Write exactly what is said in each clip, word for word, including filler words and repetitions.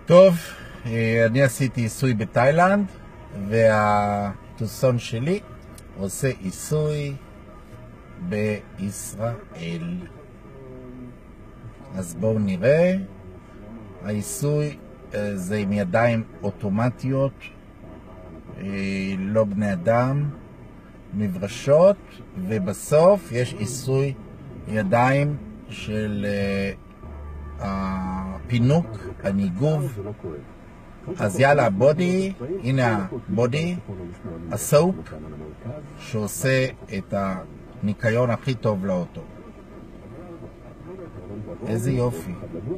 טוב, אני עשיתי עיסוי בתאילנד, והטוסון שלי עושה עיסוי בישראל. אז בואו נראה. העיסוי זה עם ידיים אוטומטיות, לא בני אדם, מברשות, ובסוף יש עיסוי ידיים של הפינוק, הניגוב. אז יאללה, בודי, הנה הבודי, הסופ, שעושה את הניקיון הכי טוב לאוטו. איזה יופי.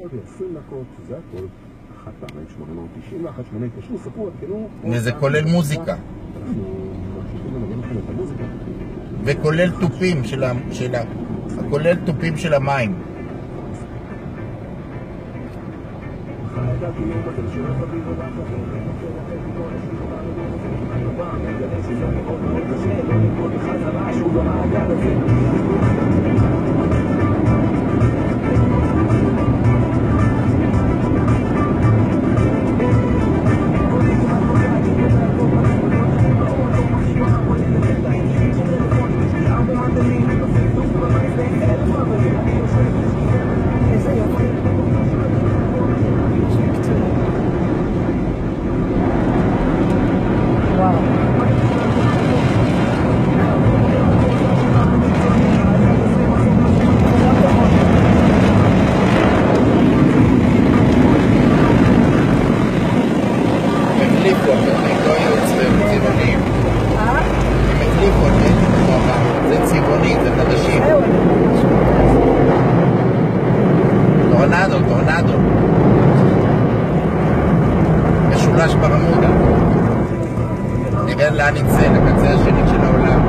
וזה כולל מוזיקה. וכולל טופים של ה... של ה... כולל טופים של המים. טורנדו, טורנדו. משולש ברמודה. נראה לאן נצא, לקצה השני של העולם.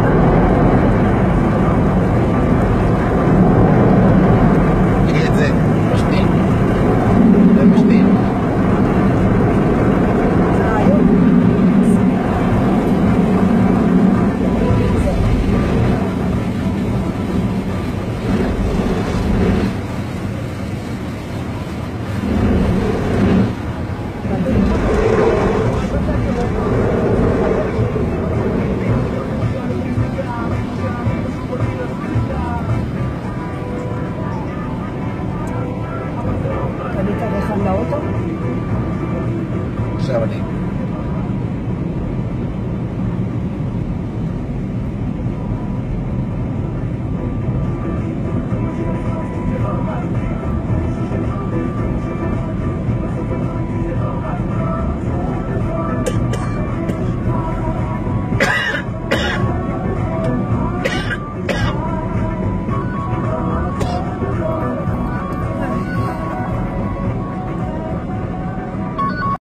תראי את זה, משתין. זה משתין. עכשיו אני